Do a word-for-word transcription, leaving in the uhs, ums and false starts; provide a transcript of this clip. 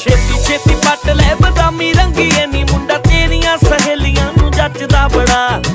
छेती छेती पट ले बदामी रंगी नी मुंडा तेरियां सहेलियां नू जचदा बड़ा।